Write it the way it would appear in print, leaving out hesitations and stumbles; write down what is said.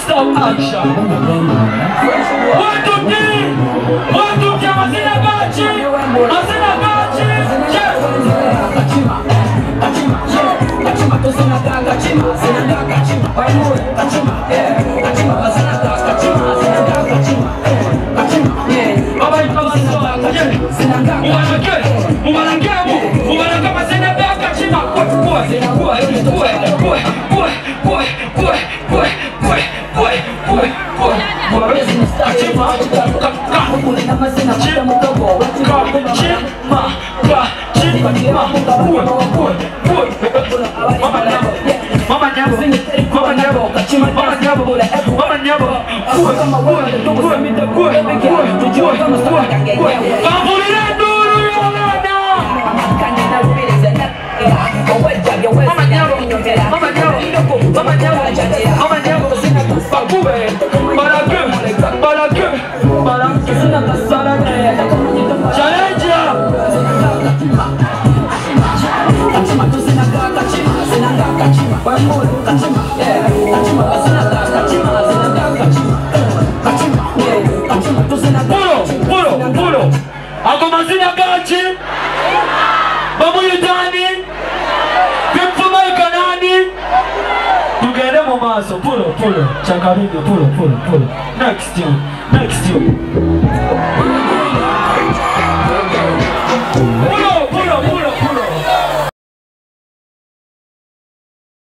Stop action. One, two, three. One, two, three. Masina Gachi. Masina Gachi. Kachima. Kachima. Kachima. Tusina Kachima. Sina Kachima. Kachima. Kachima. Masina Kachima. Sina Kachima. Kachima. Baba ipasina Kachima. Sina Kachima. Umanake masina Kachima. Ako Masina Gachi. Babu Yudani. Pimfuma Ikanani. Tugere mu maso. Pulo. Chakaringo. Pulo. Next you. Pulo.